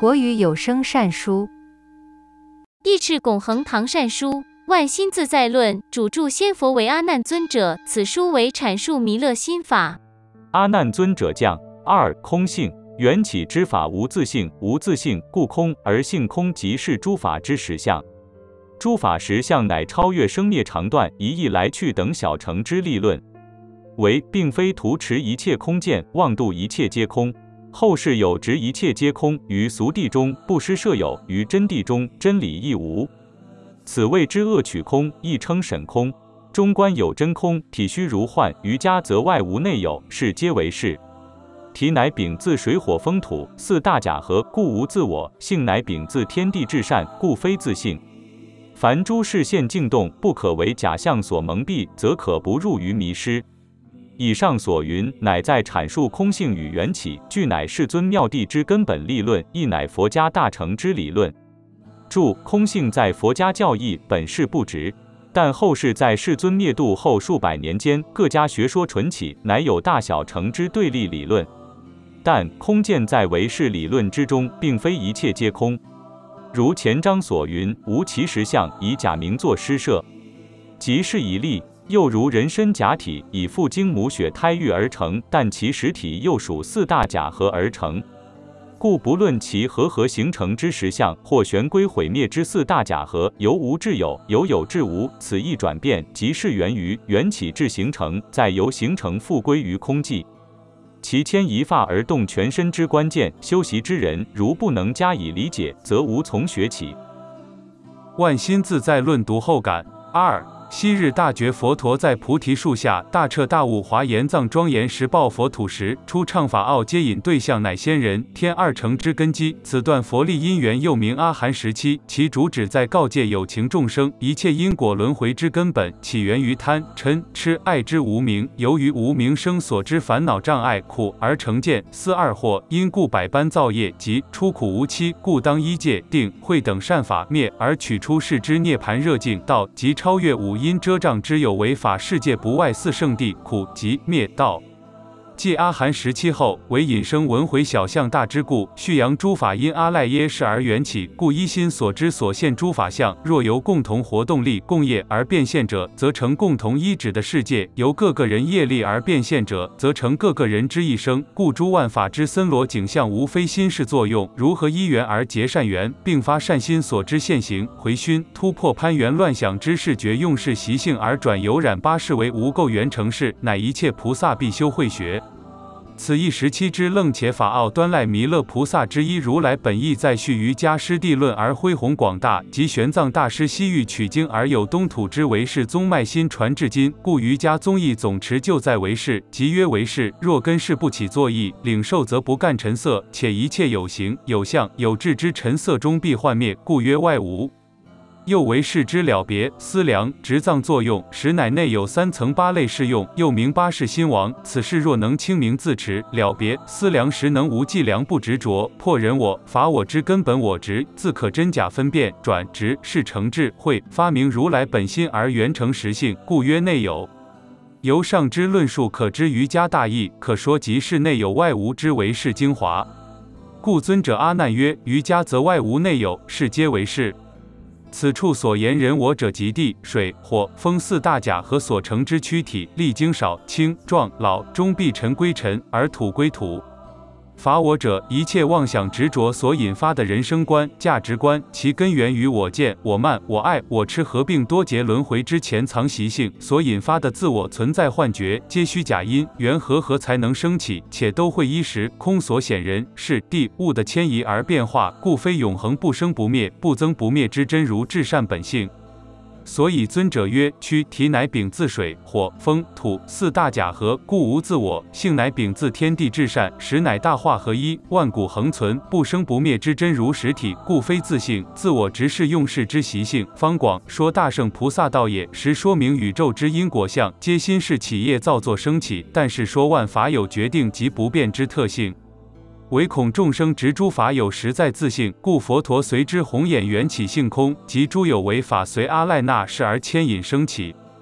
国语有声善书， 义赤拱恒唐善书，万心自在论，主著先佛为阿难尊者。此书为阐述弥勒心法。 阿难尊者讲二空性，缘起之法无自性，无自性故空，而性空即是诸法之实相。诸法实相乃超越生灭长短、一意来去等小乘之立论，为并非图持一切空见，妄度一切皆空。后世有执一切皆空，于俗谛中不施设有，于真谛中真理亦无。此谓之恶取空，亦称审空。中观有真空，体虚如幻，瑜伽则外无内有，是皆为是。体乃秉自水火风土四大假合，故无自我；性乃秉自天地至善，故非自性。凡诸事现境动，不可为假象所蒙蔽，则可不入于迷失。以上所云，乃在阐述空性与缘起，俱乃世尊妙谛之根本立论，亦乃佛家大成之理论。注：空性在佛家教义本是不直，但后世在世尊灭度后数百年间，各家学说纯起，乃有大小乘之对立理论。但空见在唯识理论之中，并非一切皆空。如前章所云，无其实相，以假名作施设，即是以立。又如人身假体，以父精母血胎育而成，但其实体又属四大假合而成。故不论其和形成之实相，或旋归毁灭之四大假合，由无至有，由有至无，此一转变，即是源于缘起至形成，再由形成复归于空寂。其牵一发而动全身之关键，修习之人如不能加以理解，则无从学起。 万心自在论读后感二。昔日大觉佛陀在菩提树下大彻大悟华严藏庄严实报佛土时，初唱法奥接引对象乃仙人天二乘之根基。此段佛力因缘又名阿含17，其主旨在告诫有情众生，一切因果轮回之根本，起源于贪嗔痴爱之无明，由于无明生所之烦恼障碍苦而成见思二惑，因故百般造业，即出苦无期，故当依戒定慧等善法灭，而取出世之涅盘热境道，即超越五因遮障之有为法世界，不外四圣谛苦集灭道。继阿含17后，为引生闻回小象大之故，续扬诸法因阿赖耶识而缘起，故一心所知所现诸法相，若由共同活动力共业而变现者，则成共同依止的世界；由各个人业力而变现者，则成各个人之一生。故诸万法之森罗景象，无非心事作用，如何依缘而结善缘，并发善心所知现行回熏，突破攀缘乱想之视觉用事习性而转有染八事为无垢缘成事，乃一切菩萨必修慧学。此一17之楞且法奥端赖弥勒菩萨之一如来本意在续瑜伽师地论而恢弘广大，及玄奘大师西域取经而有东土之唯识宗脉心传至今，故瑜伽宗义总持就在唯识，即曰唯识若根识不起作意，领受则不干尘色，且一切有形有相有质之尘色中必幻灭，故曰外无。又为识之了别思量执藏作用，实乃内有3层8类适用，又名八识心王。此事若能清明自持了别思量时，能无计量不执着，破人我法我之根本我执，自可真假分辨转执是成智慧，发明如来本心而圆成实性，故曰内有。由上之论述可知瑜伽大义，可说即是内有外无之唯识精华。故尊者阿难曰：瑜伽则外无内有，是皆为是。此处所言人我者，即地、水、火、风四大假合所成之躯体，历经少、轻、壮、老，终必尘归尘，而土归土。法我者，一切妄想执着所引发的人生观、价值观，其根源于我见、我慢、我爱、我痴合并多劫轮回之潜藏习性所引发的自我存在幻觉，皆虚假因缘和才能升起，且都会依时空所显人事地物的迁移而变化，故非永恒不生不灭、不增不灭之真如至善本性。所以尊者曰：躯体乃秉自水、火、风、土四大假合，故无自我；性乃秉自天地至善，实乃大化合一、万古恒存、不生不灭之真如实体，故非自性。自我直是用事之习性。方广说大圣菩萨道也，实说明宇宙之因果相，皆心是起业造作升起；但是说万法有决定及不变之特性。唯恐众生执诸法有实在自性，故佛陀随之弘演缘起性空，及诸有为法随阿赖那识而牵引升起。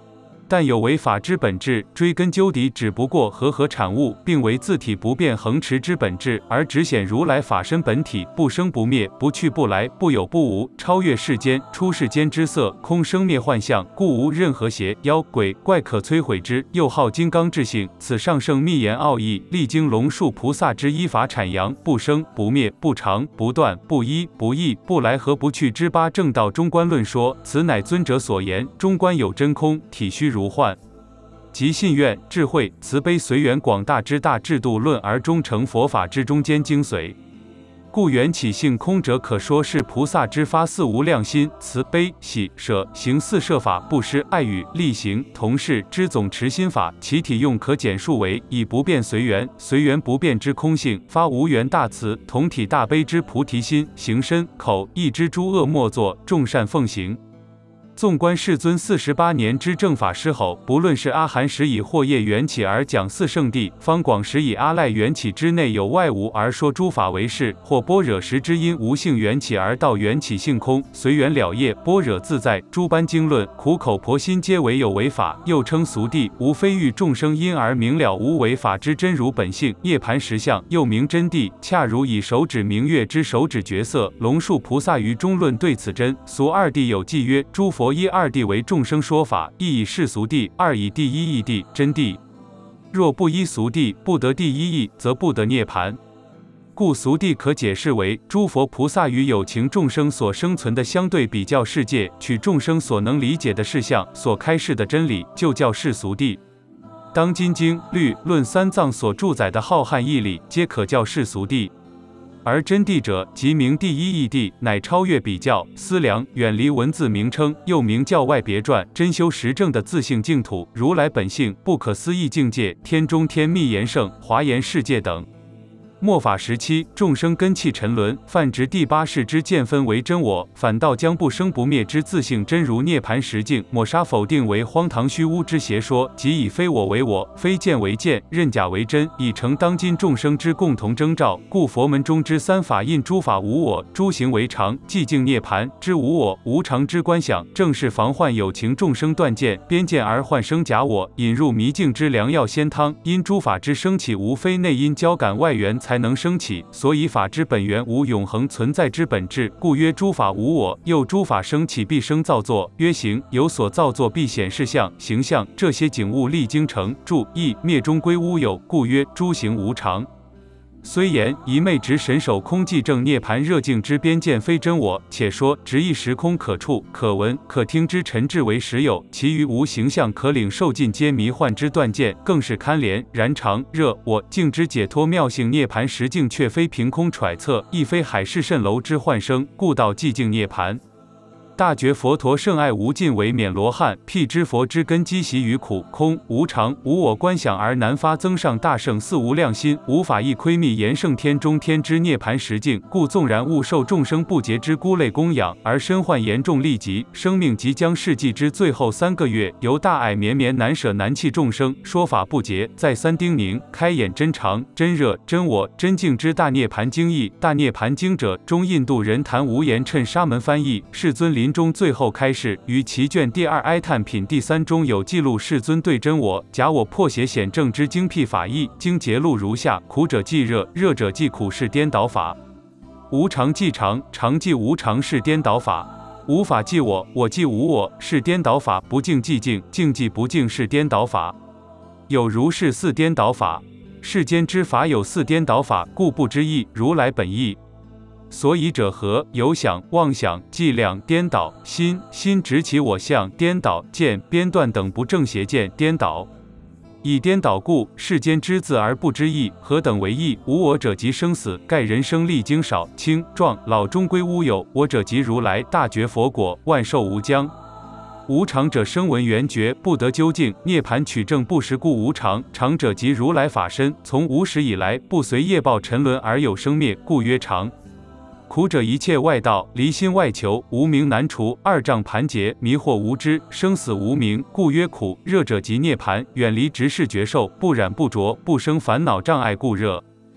但有为法之本质，追根究底，只不过和产物，并为自体不变恒持之本质，而只显如来法身本体，不生不灭，不去不来，不有不无，超越世间，出世间之色，空生灭幻象，故无任何邪妖鬼怪可摧毁之。又号金刚智性，此上圣密言奥义，历经龙树菩萨之依法阐扬，不生不灭，不长不断，不一不异，不来和不去之八正道中观论说，此乃尊者所言，中观有真空，体虚如幻，即信愿、智慧、慈悲、随缘广大之大制度论，而终成佛法之中间精髓。故缘起性空者，可说是菩萨之发四无量心，慈悲喜舍行四摄法，不施爱语力行同事之总持心法，其体用可简述为以不变随缘，随缘不变之空性，发无缘大慈，同体大悲之菩提心，行身口意之诸恶莫作，众善奉行。纵观世尊48年之正法施吼，不论是阿含时以惑业缘起而讲四圣谛，方广时以阿赖缘起之内有外无而说诸法为是，或般若时之因无性缘起而道缘起性空，随缘了业，般若自在，诸般经论，苦口婆心皆为有为法，又称俗谛，无非欲众生因而明了无为法之真如本性，涅盘实相，又名真谛。恰如以手指明月之手指绝色，龙树菩萨于中论对此真俗二谛有记曰：诸佛一二谛为众生说法，一以世俗谛，二以第一义谛真谛。若不依俗谛，不得第一义，则不得涅盘。故俗谛可解释为诸佛菩萨与有情众生所生存的相对比较世界，取众生所能理解的事项所开示的真理，就叫世俗谛。当今经律论三藏所注载的浩瀚义理，皆可叫世俗谛。而真谛者，即名第一义谛，乃超越比较、思量，远离文字名称，又名教外别传，真修实证的自性净土，如来本性，不可思议境界，天中天密言圣、华严世界等。末法时期，众生根器沉沦，泛执第八世之见分为真我，反倒将不生不灭之自性真如涅盘实境抹杀否定为荒唐虚污之邪说，即以非我为我，非见为见，认假为真，已成当今众生之共同征兆。故佛门中之三法印诸法无我，诸行为常，寂静涅盘之无我无常之观想，正是防患有情众生断见边见而幻生假我，引入迷境之良药仙汤。因诸法之升起，无非内因交感外缘才能升起，所以法之本源无永恒存在之本质，故曰诸法无我。又诸法升起必生造作，曰行，有所造作必显示相、形象，这些景物历经成住异灭中归无有，故曰诸行无常。虽言一昧执神手空寂正涅盘热境之边见非真我，且说执一时空可触、可闻、可听之尘质为实有，其余无形象可领受尽皆迷幻之断见，更是堪怜然常热我境之解脱妙性涅盘实境，却非凭空揣测，亦非海市蜃楼之幻生，故道寂静涅盘。大觉佛陀圣爱无尽为免罗汉，辟支佛之根基习于苦空无常无我观想而难发增上大圣四无量心，无法亦窥密言圣天中天之涅盘实境，故纵然误受众生不洁之孤类供养，而身患严重痢疾，生命即将逝际之最后3个月，由大爱绵绵难舍难弃众生，说法不洁，再三叮咛，开眼真常真热真我真境之大涅盘经义。大涅盘经者，中印度人谭无言趁沙门翻译，世尊临中最后开示，于其卷第2哀叹品第3中有记录世尊对真我假我破邪显正之精辟法义，经节录如下：苦者即热，热者即苦是颠倒法；无常即常，常即无常是颠倒法；无法即我，我即无我是颠倒法；不净即净，净即不净是颠倒法。有如是4颠倒法。世间之法有4颠倒法，故不知义，如来本义。所以者何？有想、妄想、计量颠倒，心执其我相颠倒，见边断等不正邪见颠倒。以颠倒故，世间知字而不知义，何等为义？无我者即生死，盖人生历经少、轻、壮、老终归乌有。我者即如来大觉佛果，万寿无疆。无常者声闻缘觉，不得究竟，涅盘取证不实故无常。常者即如来法身，从无始以来，不随业报沉沦而有生灭，故曰常。苦者一切外道，离心外求，无明难除，二障盘结，迷惑无知，生死无明，故曰苦。热者即涅盘，远离执事觉受，不染不着，不生烦恼障碍故热。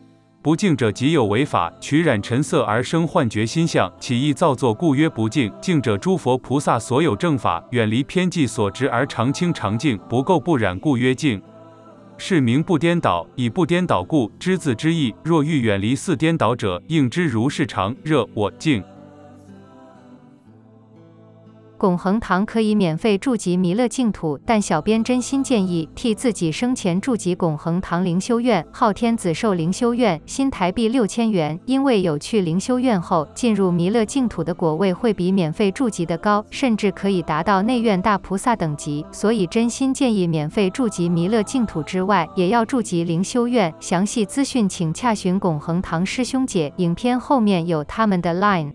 不敬者即有违法，取染尘色而生幻觉心相，起意造作，故曰不敬。敬者诸佛菩萨所有正法，远离偏计所执而常清常净，不垢不染，故曰敬。是名不颠倒，以不颠倒故，知字之意。若欲远离四颠倒者，应知如是常、热、我、净。 拱恒堂可以免费筑集弥勒净土，但小编真心建议替自己生前筑集拱恒堂灵修院、昊天子寿灵修院，新台币6000元。因为有去灵修院后进入弥勒净土的果位会比免费筑集的高，甚至可以达到内院大菩萨等级，所以真心建议免费筑集弥勒净土之外，也要筑集灵修院。详细资讯请洽询拱恒堂师兄姐，影片后面有他们的 LINE。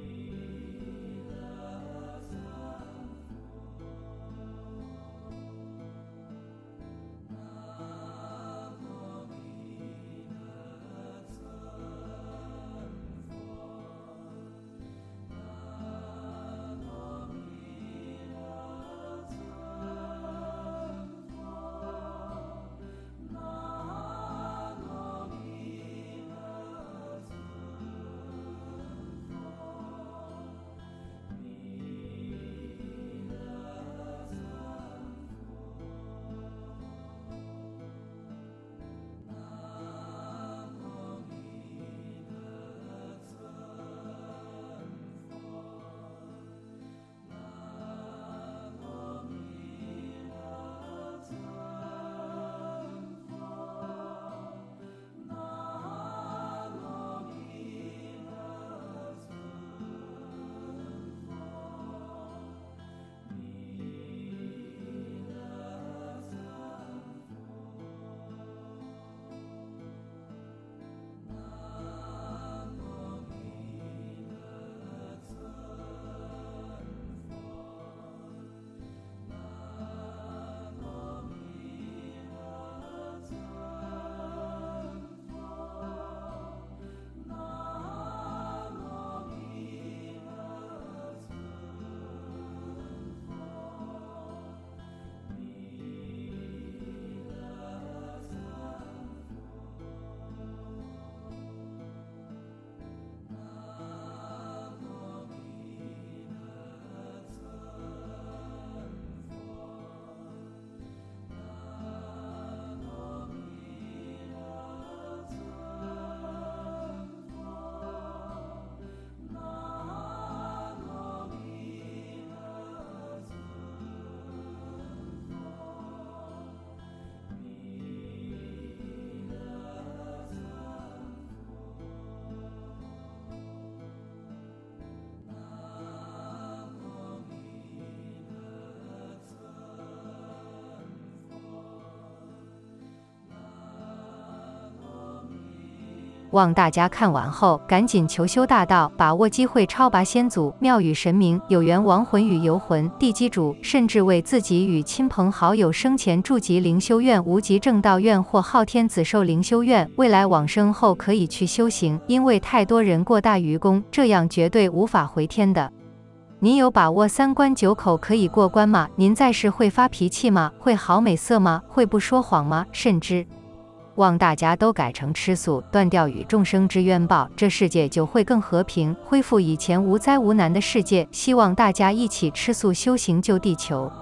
望大家看完后赶紧求修大道，把握机会超拔先祖、庙宇神明、有缘亡魂与游魂、地基主，甚至为自己与亲朋好友生前筑集灵修院、无极正道院或昊天子寿灵修院，未来往生后可以去修行。因为太多人过大愚公，这样绝对无法回天的。您有把握3关9口可以过关吗？您在世会发脾气吗？会好美色吗？会不说谎吗？甚至望大家都改成吃素，断掉与众生之冤报，这世界就会更和平，恢复以前无灾无难的世界。希望大家一起吃素修行救地球。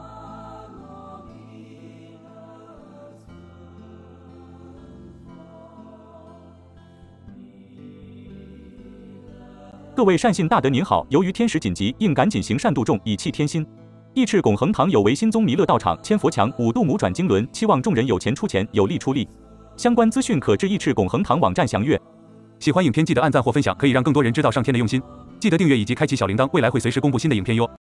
各位善信大德您好，由于天时紧急，应赶紧行善度众，以弃天心。义赤拱恒堂有为新宗弥勒道场，千佛墙，5度母转经轮，期望众人有钱出钱，有力出力。相关资讯可至义赤拱恒堂网站详阅。 喜欢影片记得按赞或分享，可以让更多人知道上天的用心。记得订阅以及开启小铃铛，未来会随时公布新的影片哟。